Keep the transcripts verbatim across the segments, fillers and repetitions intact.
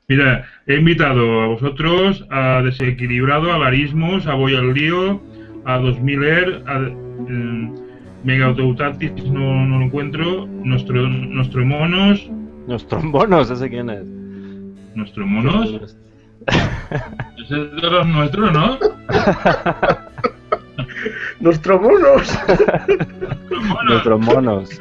Mira, he invitado a vosotros, a Desequilibrado, a Larismos, a Voy al Lío, a dos mil Er, a eh, Mega Autotatis, no, no lo encuentro, nuestro, nuestro Monos. Nuestros monos, ¿ese quién es? ¿Nuestro Monos? Ese es de los nuestros, ¿no? ¡Nuestros monos! Nuestros monos.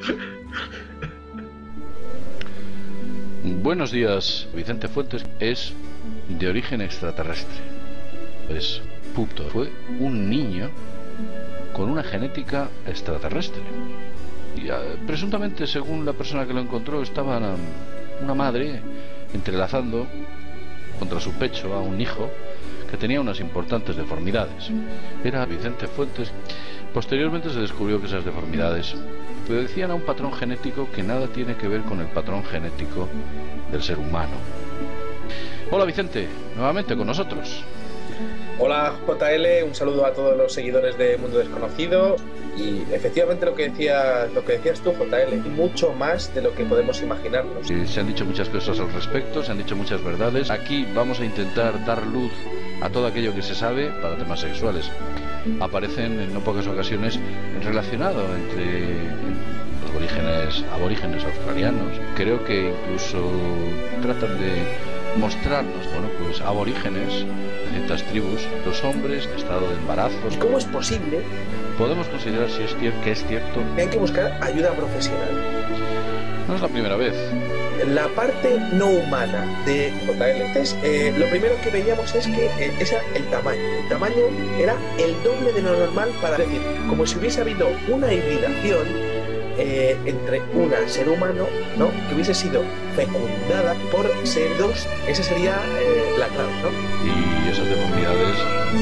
Buenos días, Vicente Fuentes es de origen extraterrestre. Pues, puto, fue un niño con una genética extraterrestre. Y, uh, presuntamente, según la persona que lo encontró, estaba una, una madre entrelazando contra su pecho a un hijo que tenía unas importantes deformidades. Era Vicente Fuentes. Posteriormente se descubrió que esas deformidades obedecían a un patrón genético que nada tiene que ver con el patrón genético del ser humano. Hola Vicente, nuevamente con nosotros. Hola J L, un saludo a todos los seguidores de Mundo Desconocido. Y efectivamente lo que decía, lo que decías tú, J L, mucho más de lo que podemos imaginarnos. Sí, se han dicho muchas cosas al respecto, se han dicho muchas verdades. Aquí vamos a intentar dar luz a todo aquello que se sabe para temas sexuales. Aparecen en no pocas ocasiones relacionado entre los aborígenes, aborígenes australianos. Creo que incluso tratan de mostrarnos, bueno, pues aborígenes de ciertas tribus, los hombres en estado de embarazo. ¿Cómo es posible? Podemos considerar si es cierto, que es cierto. Hay que buscar ayuda profesional. No es la primera vez. La parte no humana de J L. Entonces, eh, lo primero que veíamos es que eh, ese era el tamaño. El tamaño era el doble de lo normal, para decir, como si hubiese habido una hibridación eh, entre un ser humano, ¿no?, que hubiese sido fecundada por ser dos. Esa sería eh, la clave, ¿no? Y esas deformidades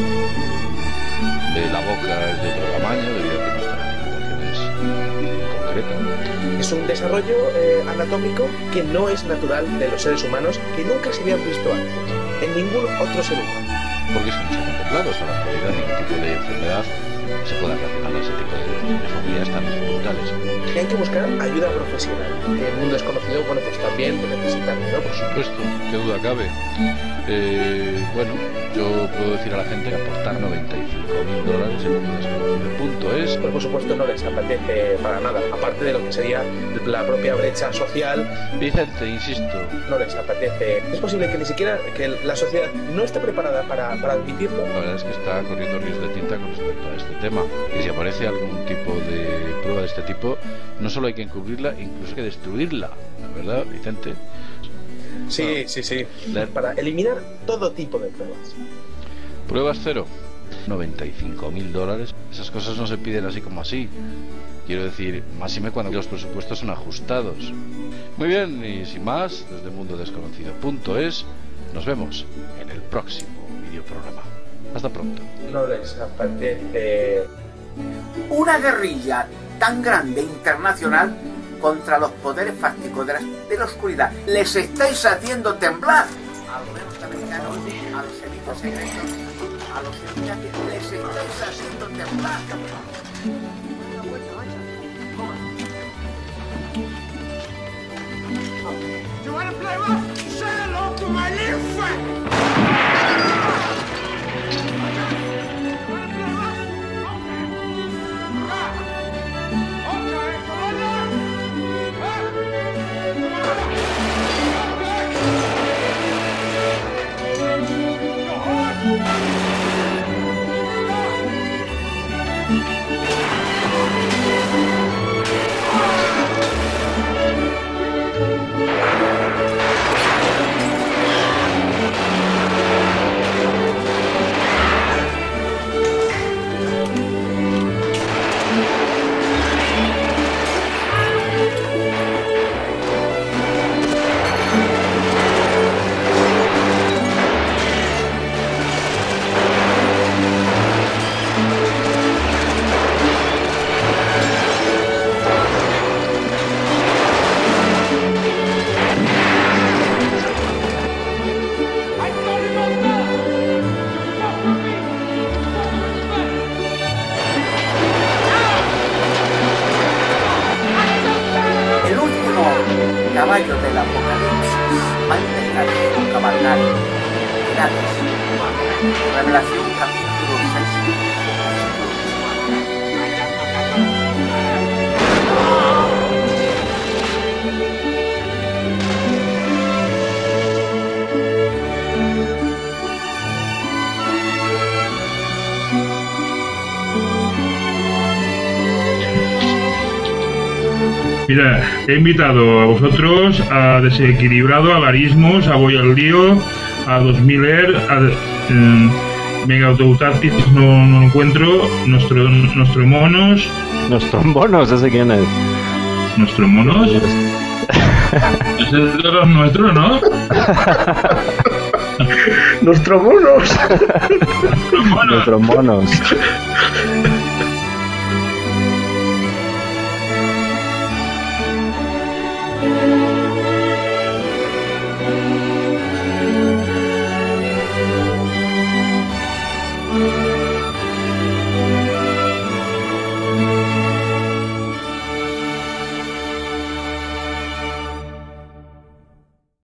de la boca es de otro tamaño debido a que nuestra alimentación es concreta. Es un desarrollo eh, anatómico que no es natural de los seres humanos, que nunca se habían visto antes en ningún otro ser humano. Porque eso no se ha contemplado hasta la actualidad. Ningún tipo de enfermedad se puede relacionar a ese tipo de deformidades tan brutales. Y hay que buscar ayuda profesional. En el mundo desconocido, bueno, pues también lo necesitan, ¿no? Por supuesto, qué duda cabe. Eh, bueno, yo puedo decir a la gente que aportar noventa y cinco mil dólares en un desconocido punto es. Pero por supuesto no les apetece para nada, aparte de lo que sería la propia brecha social. Vicente, insisto, no les apetece. Es posible que ni siquiera que la sociedad no esté preparada para, para admitirlo. La verdad es que está corriendo ríos de tinta con respecto a este tema. Y si aparece algún tipo de prueba de este tipo, no solo hay que encubrirla, incluso hay que destruirla, ¿verdad, Vicente? Sí, bueno, sí, sí. La... Para eliminar todo tipo de pruebas. Pruebas cero. noventa y cinco mil dólares. Esas cosas no se piden así como así. Quiero decir, máxime cuando los presupuestos son ajustados. Muy bien, y sin más, desde mundo desconocido punto es, nos vemos en el próximo videoprograma. Hasta pronto. No les apetece. Una guerrilla tan grande internacional contra los poderes fácticos de la, de la oscuridad. Les estáis haciendo temblar a los norteamericanos, a los servicios secretos, a los científicos. Les estáis haciendo temblar. You wanna play rough? Say hello to my little friend. del Apocalipsis va a empezar un cabalgar. Revelación capítulo seis. Mira, he invitado a vosotros, a Desequilibrado, a Garismos, a Voy al Lío, a dos mil er, a eh, Mega Autotatis, no, no lo encuentro, nuestro, nuestro monos. Nuestros monos, ¿ese quién es? ¿Nuestros monos? Ese es de los nuestros, ¿no? ¡Nuestros monos! Nuestros monos. Nuestros monos.